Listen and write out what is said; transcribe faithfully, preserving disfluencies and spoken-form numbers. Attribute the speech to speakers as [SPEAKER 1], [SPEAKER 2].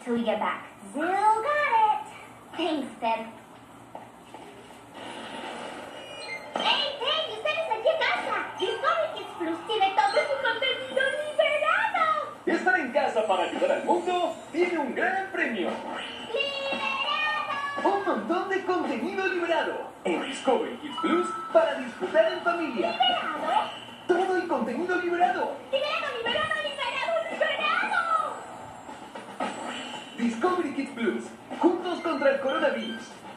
[SPEAKER 1] till we get back. Still got it. Thanks, Pep. ¡Hey, hey! ¡Ustedes aquí a casa! Discovery Kids Plus tiene todo su contenido liberado.
[SPEAKER 2] Estar en casa para ayudar al mundo tiene un gran premio.
[SPEAKER 1] ¡Liberado!
[SPEAKER 2] Un montón de contenido liberado en Discovery Kids Plus para disfrutar en familia.
[SPEAKER 1] ¿Liberado?
[SPEAKER 2] Todo el contenido liberado.
[SPEAKER 1] ¡Liberado, liberado, liberado, liberado!
[SPEAKER 2] Discovery Kids Plus. Juntos contra el coronavirus.